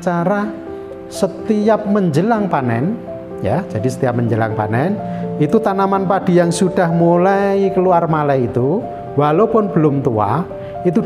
cara setiap menjelang panen, ya, jadi setiap menjelang panen itu tanaman padi yang sudah mulai keluar malai itu, walaupun belum tua, itu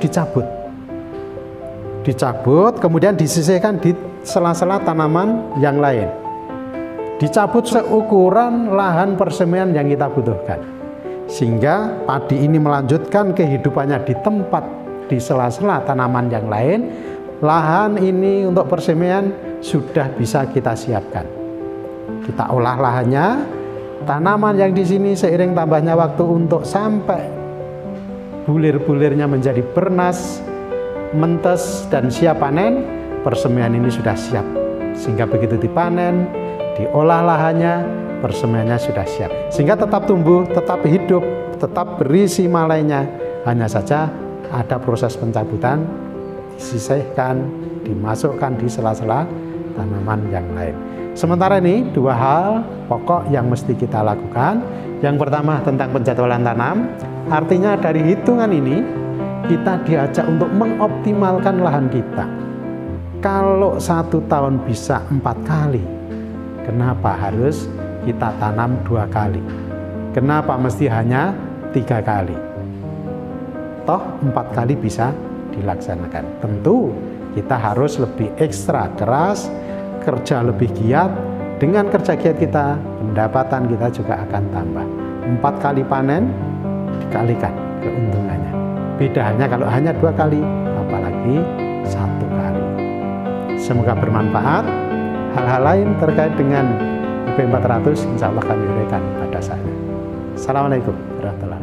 dicabut, kemudian disisihkan di sela-sela tanaman yang lain. Dicabut seukuran lahan persemaian yang kita butuhkan, sehingga padi ini melanjutkan kehidupannya di tempat di sela-sela tanaman yang lain. Lahan ini untuk persemaian sudah bisa kita siapkan. Kita olah lahannya, tanaman yang di sini seiring tambahnya waktu untuk sampai bulir-bulirnya menjadi bernas, mentes dan siap panen, persemaian ini sudah siap. Sehingga begitu dipanen, diolah lahannya, persemaiannya sudah siap. Sehingga tetap tumbuh, tetap hidup, tetap berisi malainya. Hanya saja ada proses pencabutan, disisihkan, dimasukkan di sela-sela tanaman yang lain. Sementara ini dua hal pokok yang mesti kita lakukan. Yang pertama tentang penjadwalan tanam, artinya dari hitungan ini kita diajak untuk mengoptimalkan lahan kita. Kalau 1 tahun bisa 4 kali, kenapa harus kita tanam 2 kali? Kenapa mesti hanya 3 kali? Toh 4 kali bisa dilaksanakan. Tentu kita harus lebih ekstra keras, kerja lebih giat. Dengan kerja giat kita, pendapatan kita juga akan tambah. 4 kali panen dikalikan keuntungannya. Bedanya kalau hanya 2 kali, apalagi 1 kali. Semoga bermanfaat. Hal-hal lain terkait dengan UP400 insya Allah kami berikan pada saya. Assalamualaikum warahmatullahi wabarakatuh.